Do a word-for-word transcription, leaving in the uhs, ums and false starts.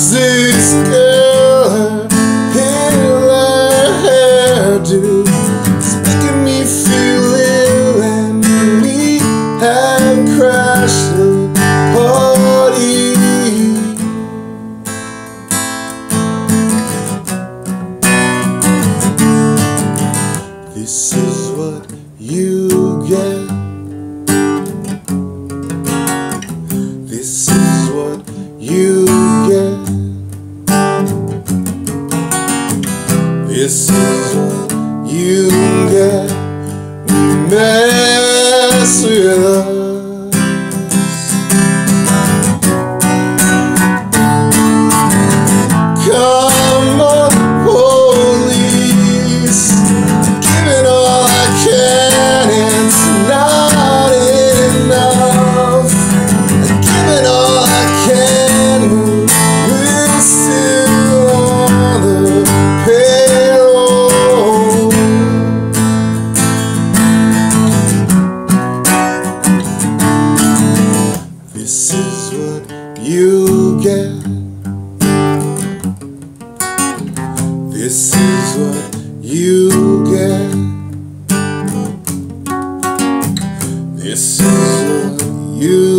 this girl in her hairdo is making me feel ill, and we have crashed the party. This is what you get. This is what you get. This is what you get when you mess with us. Come on, police, give it all I can, it's not enough. Give it all I can, we're still on the payroll. This is what you get. This is what you get. This is what you